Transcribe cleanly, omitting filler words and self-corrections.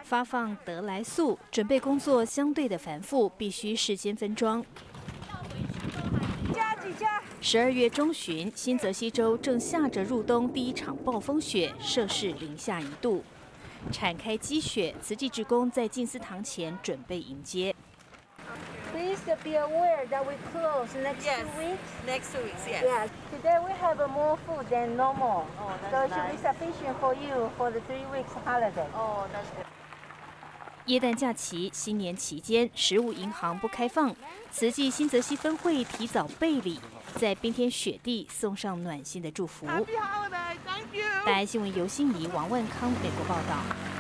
发放得来速，准备工作相对的繁复，必须事先分装。12月中旬，新泽西州正下着入冬第一场暴风雪，摄氏零下1度。铲开积雪，慈济志工在静思堂前准备迎接。 Please be aware that we close next 2 weeks. Next 2 weeks, yes. Yes. Today we have more food than normal. Oh, that's so it should nice. be sufficient for you for the 3 weeks holiday. Oh, that's good. 耶诞假期、新年期间，食物银行不开放，慈济新泽西分会提早备礼，在冰天雪地送上暖心的祝福。大爱新闻尤欣怡、王万康美国报道。